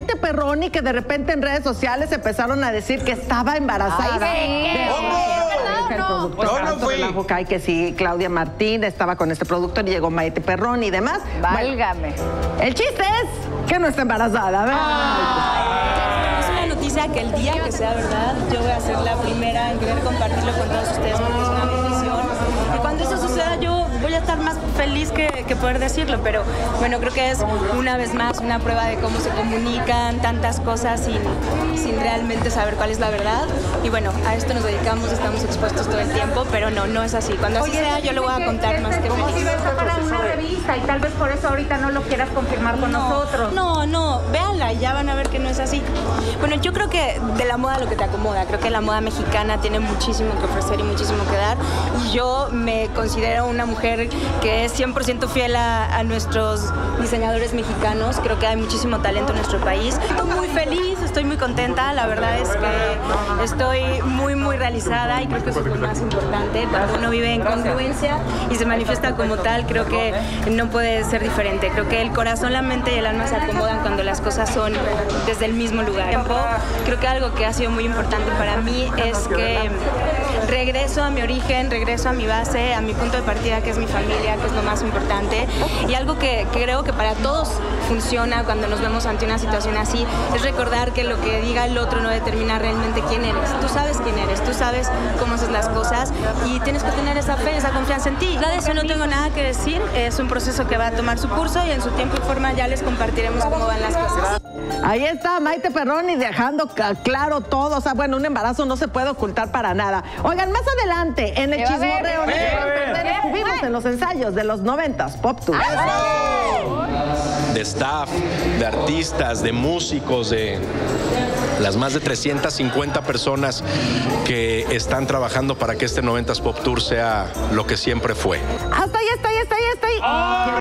Perroni, que de repente en redes sociales empezaron a decir que estaba embarazada. No fui. Que sí, Claudia Martín estaba con este productor y llegó Maite Perroni y demás. Válgame. Bueno, el chiste es que no está embarazada. Es una noticia que el día que sea verdad, yo voy a ser la primera en querer compartirlo con todos ustedes porque es una bendición. Y cuando eso suceda, yo voy a estar más feliz que poder decirlo, pero bueno, creo que es una vez más una prueba de cómo se comunican tantas cosas sin realmente saber cuál es la verdad. Y bueno, a esto nos dedicamos, estamos expuestos todo el tiempo, pero no es así. Cuando así sea, yo lo voy a contar más que como feliz. si vas a para una revista y tal vez por eso ahorita no lo quieras confirmar con nosotros. No, véanla y ya van a ver que no es así. Bueno, yo creo que de la moda lo que te acomoda, creo que la moda mexicana tiene muchísimo que ofrecer y muchísimo que dar. Y yo me considero una mujer que es 100% fiel a nuestros diseñadores mexicanos. Creo que hay muchísimo talento en nuestro país. Estoy muy feliz, estoy muy contenta. La verdad es que estoy muy realizada y creo que eso es lo más importante. Cuando uno vive en congruencia y se manifiesta como tal, creo que no puede ser diferente. Creo que el corazón, la mente y el alma se acomodan cuando las cosas son desde el mismo lugar. Creo que algo que ha sido muy importante para mí es que regreso a mi origen, regreso a mi base, a mi punto de partida, que es mi familia, que es lo más importante. Y algo que creo que para todos funciona cuando nos vemos ante una situación así, es recordar que lo que diga el otro no determina realmente quién eres. Tú sabes quién eres, tú sabes cómo haces las cosas y tienes que tener esa fe, esa confianza en ti. De eso no tengo nada que decir, es un proceso que va a tomar su curso y en su tiempo y forma ya les compartiremos cómo van las cosas. Ahí está Maite Perroni dejando claro todo. O sea, bueno, un embarazo no se puede ocultar para nada. Oigan, más adelante, en el chismorreo, estuvimos en los ensayos de los 90s Pop Tour. De staff, de artistas, de músicos, de las más de 350 personas que están trabajando para que este 90s Pop Tour sea lo que siempre fue. Hasta ahí.